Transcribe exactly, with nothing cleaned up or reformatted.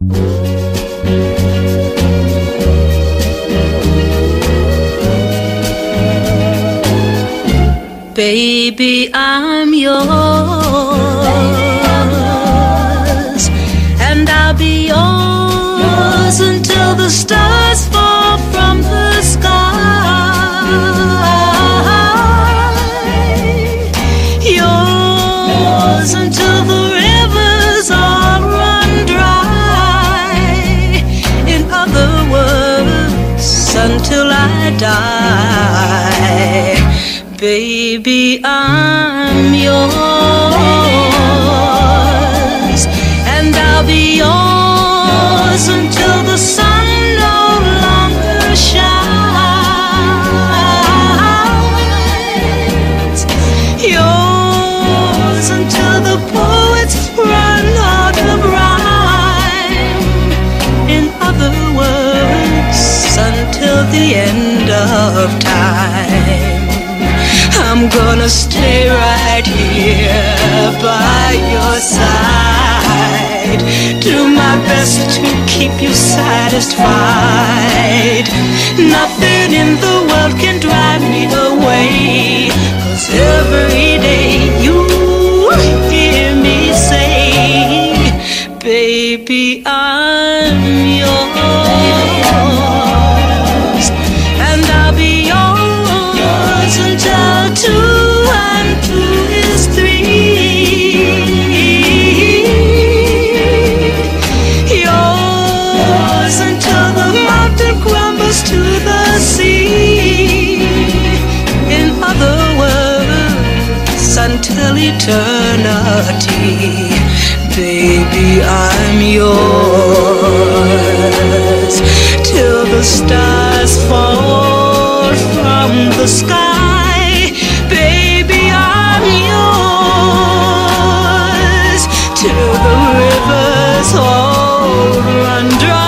Baby, I'm yours, and I'll be yours until the stars fall from the sky. Yours until the rivers all run dry. In other words, until I die. Baby, I'm yours, and I'll be yours until the sun no longer shines. Yours until the poets run out of rhyme. In other words, until the end of time. I'm gonna stay right here by your side, do my best to keep you satisfied. Nothing in the world can drive me away, 'cause every day you hear me say, baby, I'm yours, and I'll be yours until two and two is three. Yours until the mountain crumbles to the sea. In other words, until eternity. Baby, I'm yours till the stars fall from the sky. Baby, I'm yours till the rivers all run dry.